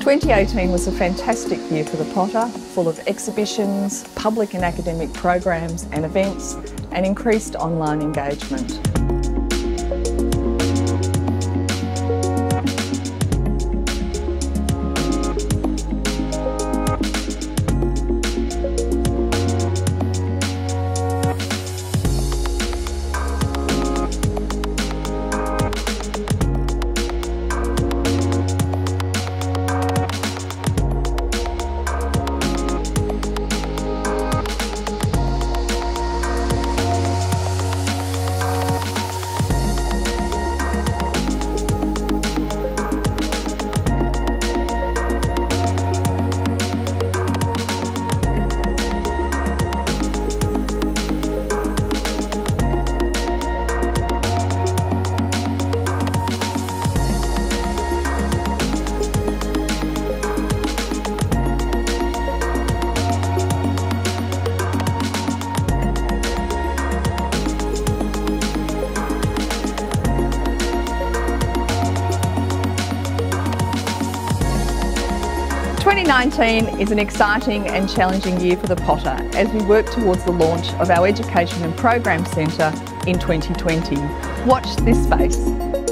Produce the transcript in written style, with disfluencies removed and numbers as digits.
2018 was a fantastic year for the Potter, full of exhibitions, public and academic programs and events, and increased online engagement. Twenty 2019 is an exciting and challenging year for the Potter as we work towards the launch of our Education and Program Centre in 2020. Watch this space.